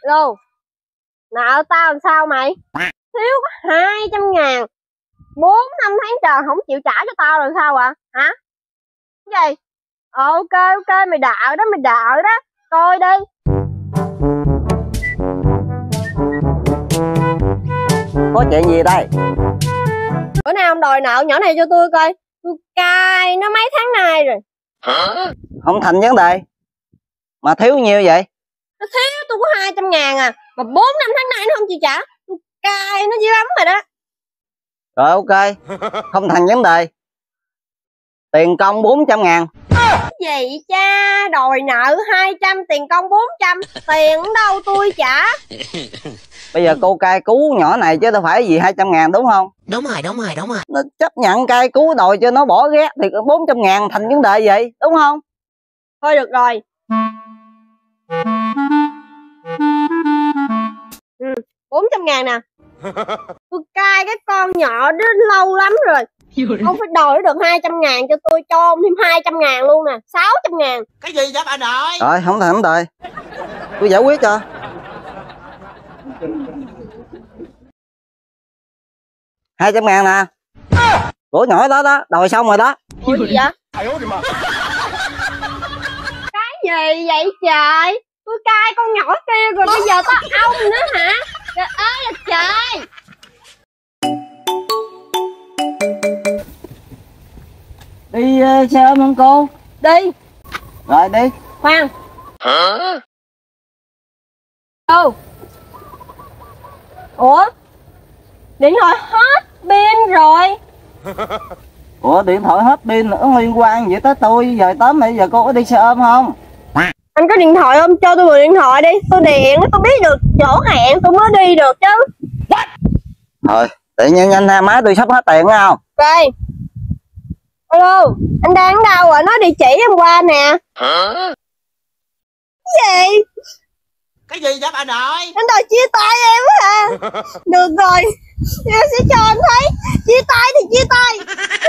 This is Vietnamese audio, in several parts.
Lô, nợ tao làm sao mày? Thiếu có 200.000, 4-5 tháng trời không chịu trả cho tao làm sao ạ? Hả? Cái gì? Ok, mày đợi đó, coi đi. Có chuyện gì đây? Bữa nay ông đòi nợ nhỏ này cho tôi coi. Tôi cai nó mấy tháng nay rồi. Hả? Không thành vấn đề. Mà thiếu nhiêu vậy? Nó thiếu tôi có 200.000 à. Mà 4-5 tháng nay nó không chịu trả. Tôi cai nó dữ lắm rồi đó. Rồi ok, không thành vấn đề. Tiền công 400.000. Cái gì cha? Đòi nợ 200, tiền công 400. Tiền đâu tôi trả. Bây giờ cô cai cứu nhỏ này chứ đâu phải gì 200.000 đúng không? Đúng rồi. Nó chấp nhận cai cứu đòi cho nó bỏ ghét thì 400.000 thành vấn đề vậy đúng không? Thôi được rồi. 400.000 nè. Tôi cai cái con nhỏ đó lâu lắm rồi. Ông phải đòi được 200.000 cho tôi, cho ông thêm 200.000 luôn nè, 600.000. Cái gì vậy bà nội? Rồi không thành vấn đề, tôi giải quyết cho. 200.000 nè. Của nhỏ đó đòi xong rồi đó. Ủa gì vậy? Cái gì vậy trời? Tôi cai con nhỏ kia rồi bây giờ có ông nữa hả? Trời ơi là trời. Đi xe ôm không cô? Đi. Rồi đi. Khoan. Hả? Ủa? Điện thoại hết pin rồi. Ủa điện thoại hết pin nữa liên quan vậy tới tôi, giờ tóm bây giờ cô có đi xe ôm không? Anh có điện thoại không? Cho tôi mượn điện thoại đi. Tôi điện, tôi biết được chỗ hẹn tôi mới đi được chứ. Thôi, để nhanh nha má, tôi sắp hết tiền phải không? Ok. Alo, anh đang ở đâu rồi? Nói địa chỉ em qua nè. Hả? Cái gì? Cái gì vậy bà nội? Anh đòi chia tay em hả? Được rồi, em sẽ cho anh thấy. Chia tay thì chia tay.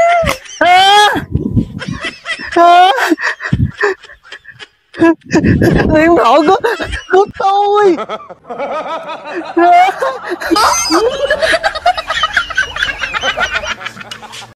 Điện thoại của tôi.